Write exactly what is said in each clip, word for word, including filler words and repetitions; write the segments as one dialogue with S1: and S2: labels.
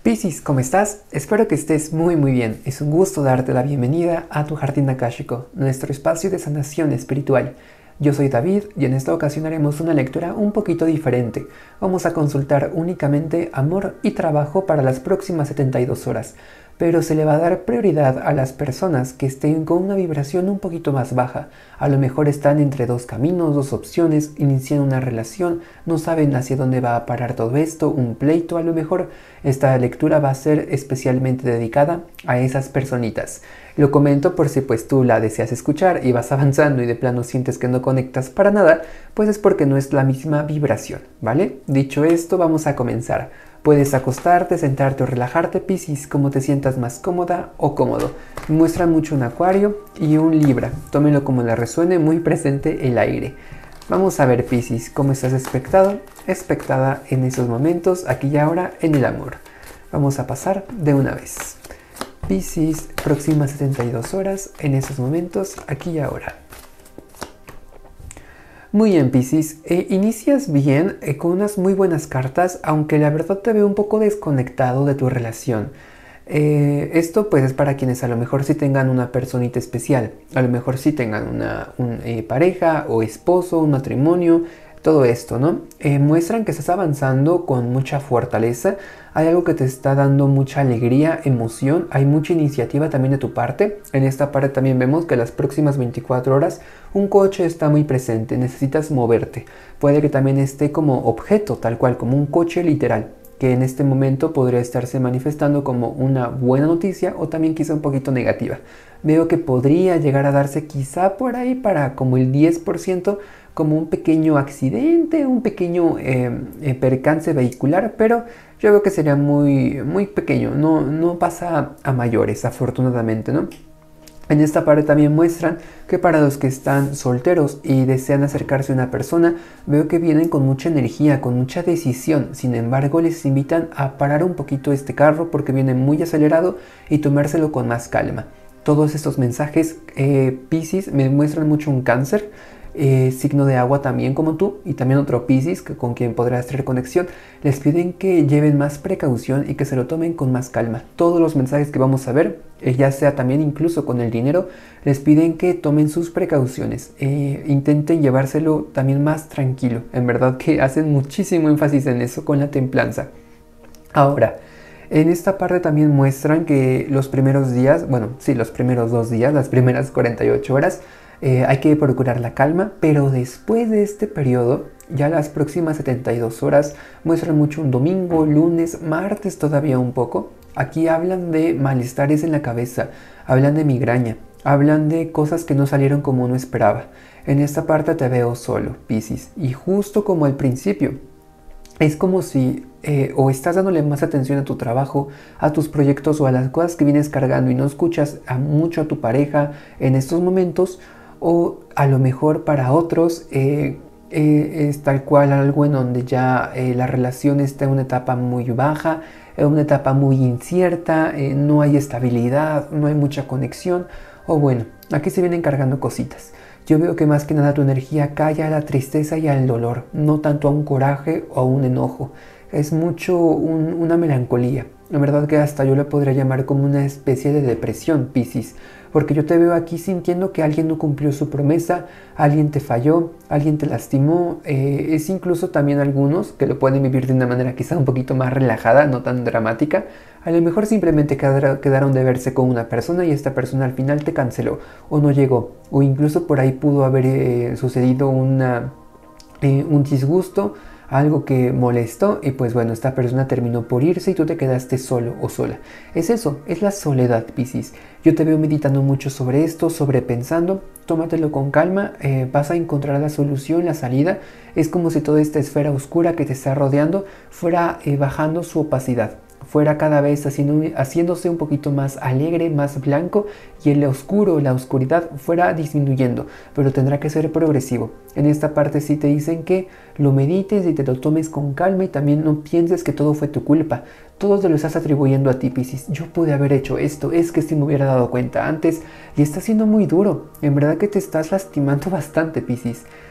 S1: Piscis, ¿cómo estás? Espero que estés muy muy bien. Es un gusto darte la bienvenida a tu Jardín Akáshico, nuestro espacio de sanación espiritual. Yo soy David y en esta ocasión haremos una lectura un poquito diferente. Vamos a consultar únicamente amor y trabajo para las próximas setenta y dos horas, pero se le va a dar prioridad a las personas que estén con una vibración un poquito más baja. A lo mejor están entre dos caminos, dos opciones, inician una relación, no saben hacia dónde va a parar todo esto, un pleito. A lo mejor esta lectura va a ser especialmente dedicada a esas personitas. Lo comento por si pues tú la deseas escuchar y vas avanzando y de plano sientes que no conectas para nada, pues es porque no es la misma vibración, ¿vale? Dicho esto, vamos a comenzar. Puedes acostarte, sentarte o relajarte, Piscis, como te sientas más cómoda o cómodo. Muestra mucho un acuario y un libra. Tómelo como le resuene, muy presente el aire. Vamos a ver, Piscis, cómo estás expectado, expectada en esos momentos, aquí y ahora, en el amor. Vamos a pasar de una vez. Piscis, próximas setenta y dos horas, en esos momentos, aquí y ahora. Muy bien, Piscis, eh, inicias bien, eh, con unas muy buenas cartas, aunque la verdad te veo un poco desconectado de tu relación. Eh, esto pues es para quienes a lo mejor sí tengan una personita especial, a lo mejor sí tengan una un, eh, pareja o esposo, un matrimonio, todo esto, ¿no? Eh, muestran que estás avanzando con mucha fortaleza, hay algo que te está dando mucha alegría, emoción, hay mucha iniciativa también de tu parte. En esta parte también vemos que las próximas veinticuatro horas un coche está muy presente, necesitas moverte. Puede que también esté como objeto, tal cual, como un coche literal, que en este momento podría estarse manifestando como una buena noticia o también quizá un poquito negativa. Veo que podría llegar a darse quizá por ahí para como el diez por ciento, como un pequeño accidente, un pequeño eh, eh, percance vehicular, pero yo veo que sería muy, muy pequeño, no, no pasa a mayores, afortunadamente, ¿no? En esta parte también muestran que para los que están solteros y desean acercarse a una persona, veo que vienen con mucha energía, con mucha decisión. Sin embargo, les invitan a parar un poquito este carro porque viene muy acelerado y tomárselo con más calma. Todos estos mensajes, eh, Piscis, me muestran mucho un Cáncer, eh, signo de agua también como tú, y también otro Piscis que, con quien podrás tener conexión. Les piden que lleven más precaución y que se lo tomen con más calma. Todos los mensajes que vamos a ver, eh, ya sea también incluso con el dinero, les piden que tomen sus precauciones, eh, intenten llevárselo también más tranquilo. En verdad que hacen muchísimo énfasis en eso, con la templanza. Ahora, en esta parte también muestran que los primeros días, bueno, sí, los primeros dos días, las primeras cuarenta y ocho horas, eh, hay que procurar la calma, pero después de este periodo, ya las próximas setenta y dos horas muestran mucho un domingo, lunes, martes todavía un poco. Aquí hablan de malestares en la cabeza, hablan de migraña, hablan de cosas que no salieron como uno esperaba. En esta parte te veo solo, Piscis, y justo como al principio, es como si eh, o estás dándole más atención a tu trabajo, a tus proyectos o a las cosas que vienes cargando y no escuchas a mucho a tu pareja en estos momentos, o a lo mejor para otros eh, eh, es tal cual algo en donde ya eh, la relación está en una etapa muy baja, en una etapa muy incierta, eh, no hay estabilidad, no hay mucha conexión, o bueno, aquí se vienen cargando cositas. Yo veo que más que nada tu energía cae a la tristeza y al dolor, no tanto a un coraje o a un enojo. Es mucho un, una melancolía. La verdad que hasta yo le podría llamar como una especie de depresión, Piscis, porque yo te veo aquí sintiendo que alguien no cumplió su promesa, alguien te falló, alguien te lastimó. Eh, es incluso también algunos que lo pueden vivir de una manera quizá un poquito más relajada, no tan dramática. A lo mejor simplemente quedaron de verse con una persona y esta persona al final te canceló o no llegó, o incluso por ahí pudo haber eh, sucedido una, eh, un disgusto, algo que molestó y pues bueno, esta persona terminó por irse y tú te quedaste solo o sola. Es eso, es la soledad, Piscis. Yo te veo meditando mucho sobre esto, sobrepensando. Tómatelo con calma, eh, vas a encontrar la solución, la salida. Es como si toda esta esfera oscura que te está rodeando fuera eh, bajando su opacidad, fuera cada vez haciendo, haciéndose un poquito más alegre, más blanco, y el oscuro, la oscuridad fuera disminuyendo, pero tendrá que ser progresivo. En esta parte sí te dicen que lo medites y te lo tomes con calma y también no pienses que todo fue tu culpa. Todo te lo estás atribuyendo a ti, Piscis. Yo pude haber hecho esto, es que si me hubiera dado cuenta antes, y está siendo muy duro. En verdad que te estás lastimando bastante, Piscis.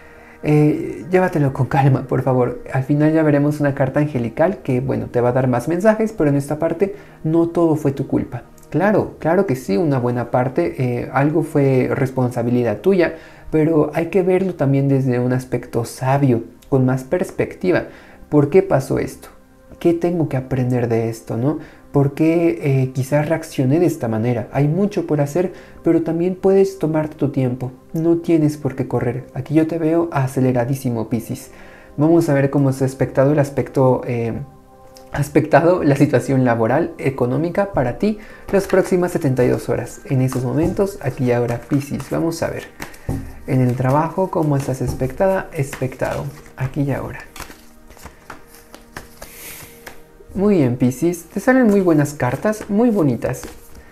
S1: Eh, llévatelo con calma, por favor. Al final ya veremos una carta angelical que, bueno, te va a dar más mensajes, pero en esta parte no todo fue tu culpa. Claro, claro que sí, una buena parte, eh, algo fue responsabilidad tuya, pero hay que verlo también desde un aspecto sabio, con más perspectiva. ¿Por qué pasó esto? ¿Qué tengo que aprender de esto, no? ¿Por qué eh, quizás reaccioné de esta manera? Hay mucho por hacer, pero también puedes tomarte tu tiempo. No tienes por qué correr. Aquí yo te veo aceleradísimo, Piscis. Vamos a ver cómo se ha aspectado el aspecto... Eh, aspectado la situación laboral, económica para ti las próximas setenta y dos horas. En esos momentos, aquí y ahora, Piscis. Vamos a ver. En el trabajo, ¿cómo estás expectada? Expectado. Aquí y ahora. Muy bien, Piscis. Te salen muy buenas cartas, muy bonitas.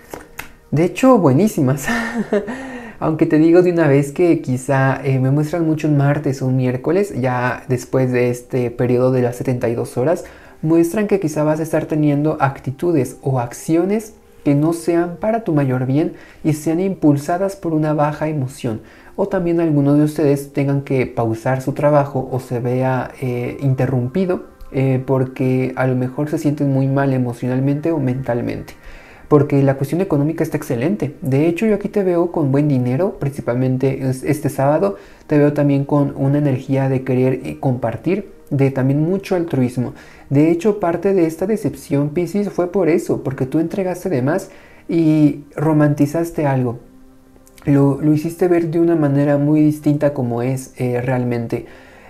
S1: De hecho, buenísimas. Aunque te digo de una vez que quizá eh, me muestran mucho un martes o un miércoles, ya después de este periodo de las setenta y dos horas, muestran que quizá vas a estar teniendo actitudes o acciones que no sean para tu mayor bien y sean impulsadas por una baja emoción. O también algunos de ustedes tengan que pausar su trabajo o se vea eh, interrumpido eh, porque a lo mejor se sienten muy mal emocionalmente o mentalmente. Porque la cuestión económica está excelente. De hecho, yo aquí te veo con buen dinero, principalmente este sábado. Te veo también con una energía de querer compartir, de también mucho altruismo. De hecho, parte de esta decepción, Piscis, fue por eso, porque tú entregaste de más y romantizaste algo. Lo, lo hiciste ver de una manera muy distinta como es eh, realmente.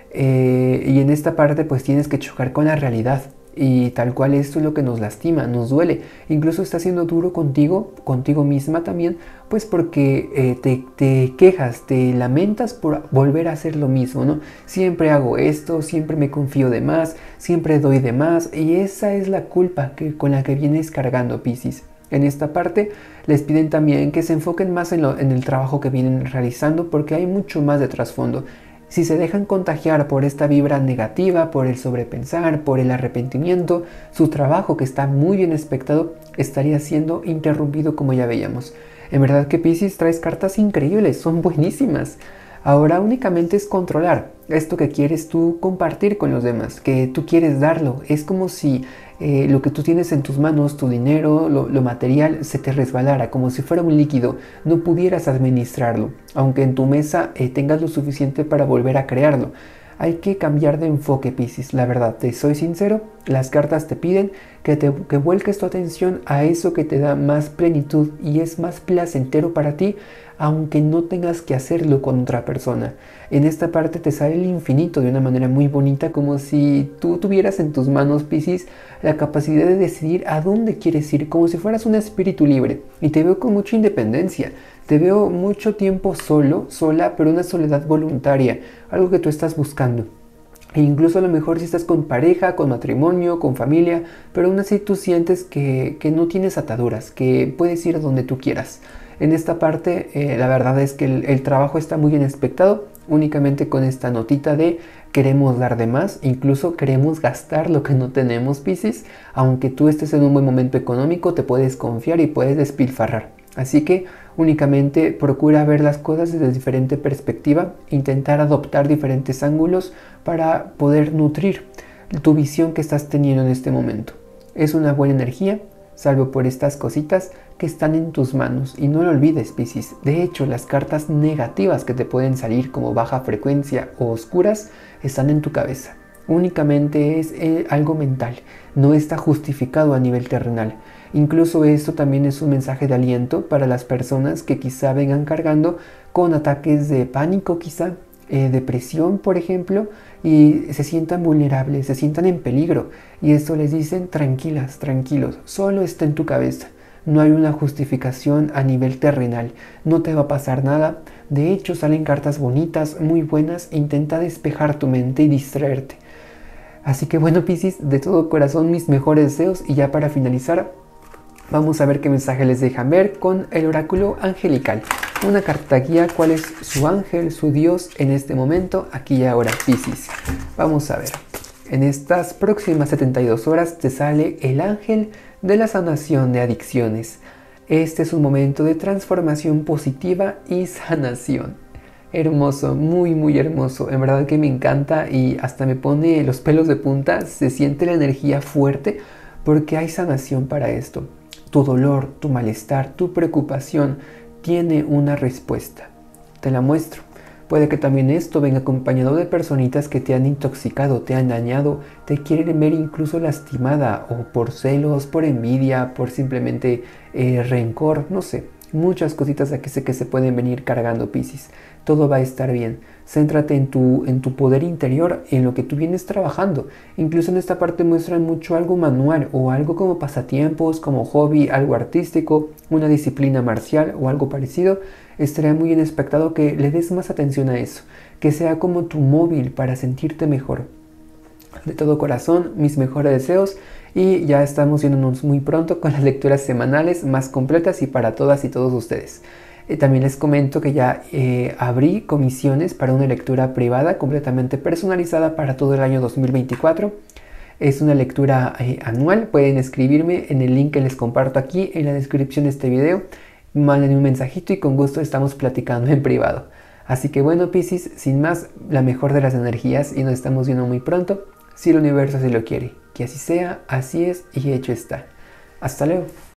S1: Eh, y en esta parte pues tienes que chocar con la realidad. Y tal cual esto es lo que nos lastima, nos duele. Incluso está siendo duro contigo, contigo misma también, pues porque eh, te, te quejas, te lamentas por volver a hacer lo mismo, ¿no? Siempre hago esto, siempre me confío de más, siempre doy de más. Y esa es la culpa que, con la que vienes cargando, Piscis. En esta parte les piden también que se enfoquen más en, lo, en el trabajo que vienen realizando porque hay mucho más de trasfondo. Si se dejan contagiar por esta vibra negativa, por el sobrepensar, por el arrepentimiento, su trabajo que está muy bien expectado estaría siendo interrumpido como ya veíamos. En verdad que Piscis traes cartas increíbles, son buenísimas. Ahora únicamente es controlar esto que quieres tú compartir con los demás, que tú quieres darlo. Es como si eh, lo que tú tienes en tus manos, tu dinero, lo, lo material, se te resbalara, como si fuera un líquido. No pudieras administrarlo, aunque en tu mesa eh, tengas lo suficiente para volver a crearlo. Hay que cambiar de enfoque, Piscis. La verdad, te soy sincero, las cartas te piden que, te, que vuelques tu atención a eso que te da más plenitud y es más placentero para ti, aunque no tengas que hacerlo con otra persona. En esta parte te sale el infinito de una manera muy bonita, como si tú tuvieras en tus manos, Piscis, la capacidad de decidir a dónde quieres ir, como si fueras un espíritu libre. Y te veo con mucha independencia. Te veo mucho tiempo solo, sola, pero una soledad voluntaria, algo que tú estás buscando. E incluso a lo mejor si estás con pareja, con matrimonio, con familia, pero aún así tú sientes que, que no tienes ataduras, que puedes ir a donde tú quieras. En esta parte, eh, la verdad es que el, el trabajo está muy bien expectado, únicamente con esta notita de queremos dar de más, incluso queremos gastar lo que no tenemos, Piscis. Aunque tú estés en un buen momento económico, te puedes confiar y puedes despilfarrar. Así que únicamente procura ver las cosas desde diferente perspectiva, intentar adoptar diferentes ángulos para poder nutrir tu visión que estás teniendo en este momento. Es una buena energía, salvo por estas cositas que están en tus manos. Y no lo olvides, Piscis. De hecho, las cartas negativas que te pueden salir como baja frecuencia o oscuras están en tu cabeza. Únicamente es eh, algo mental, no está justificado a nivel terrenal. Incluso esto también es un mensaje de aliento para las personas que quizá vengan cargando con ataques de pánico, quizá eh, depresión, por ejemplo, y se sientan vulnerables, se sientan en peligro. Y esto les dicen tranquilas, tranquilos, solo está en tu cabeza. No hay una justificación a nivel terrenal, no te va a pasar nada. De hecho, salen cartas bonitas, muy buenas. Intenta despejar tu mente y distraerte. Así que bueno, Piscis, de todo corazón mis mejores deseos. Y ya para finalizar, vamos a ver qué mensaje les dejan ver con el oráculo angelical. Una carta guía, cuál es su ángel, su Dios en este momento, aquí y ahora, Piscis. Vamos a ver. En estas próximas setenta y dos horas te sale el ángel de la sanación de adicciones. Este es un momento de transformación positiva y sanación. Hermoso, muy muy hermoso, en verdad que me encanta y hasta me pone los pelos de punta, se siente la energía fuerte porque hay sanación para esto. Tu dolor, tu malestar, tu preocupación tiene una respuesta. Te la muestro. Puede que también esto venga acompañado de personitas que te han intoxicado, te han dañado, te quieren ver incluso lastimada o por celos, por envidia, por simplemente eh, rencor, no sé. Muchas cositas aquí sé que se pueden venir cargando, Piscis. Todo va a estar bien. Céntrate en tu, en tu poder interior, en lo que tú vienes trabajando. Incluso en esta parte muestran mucho algo manual o algo como pasatiempos, como hobby, algo artístico, una disciplina marcial o algo parecido. Estaría muy bien expectado que le des más atención a eso, que sea como tu móvil para sentirte mejor. De todo corazón, mis mejores deseos y ya estamos viéndonos muy pronto con las lecturas semanales más completas y para todas y todos ustedes. Eh, también les comento que ya eh, abrí comisiones para una lectura privada completamente personalizada para todo el año dos mil veinticuatro. Es una lectura eh, anual, pueden escribirme en el link que les comparto aquí en la descripción de este video. Manden un mensajito y con gusto estamos platicando en privado. Así que bueno, Piscis, sin más, la mejor de las energías y nos estamos viendo muy pronto. Si el universo así lo quiere, que así sea, así es y hecho está. Hasta luego.